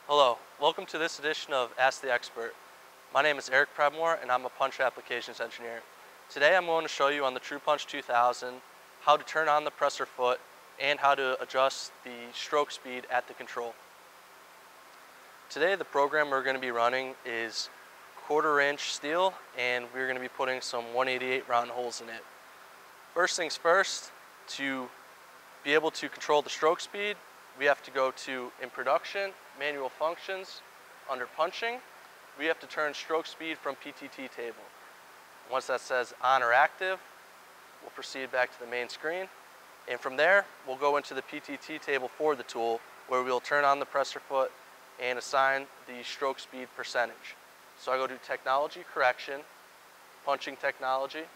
Hello, welcome to this edition of Ask the Expert. My name is Eric Predmore and I'm a punch applications engineer. Today I'm going to show you on the TRUMPF 2000 how to turn on the presser foot and how to adjust the stroke speed at the control. Today the program we're going to be running is 1/4 inch steel and we're going to be putting some 188 round holes in it. First things first, to be able to control the stroke speed, we have to go to in production, manual functions, under punching, we have to turn stroke speed from PTT table. Once that says on or active, we'll proceed back to the main screen. And from there, we'll go into the PTT table for the tool where we'll turn on the presser foot and assign the stroke speed percentage. So I go to technology correction, punching technology.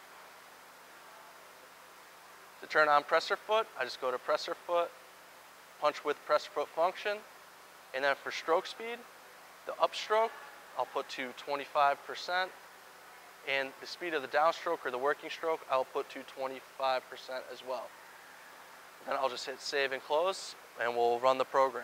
To turn on presser foot, I just go to presser foot, punch with presser foot function, and then for stroke speed, the upstroke, I'll put to 25%, and the speed of the downstroke or the working stroke, I'll put to 25% as well. Then I'll just hit save and close, and we'll run the program.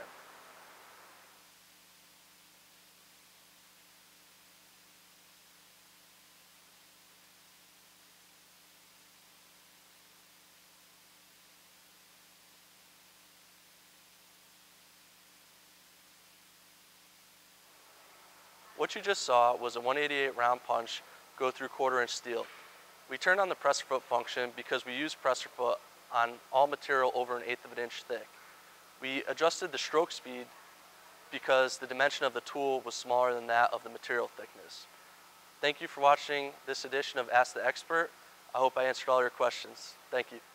What you just saw was a 188 round punch go through 1/4 inch steel. We turned on the presser foot function because we use presser foot on all material over 1/8 of an inch thick. We adjusted the stroke speed because the dimension of the tool was smaller than that of the material thickness. Thank you for watching this edition of Ask the Expert. I hope I answered all your questions. Thank you.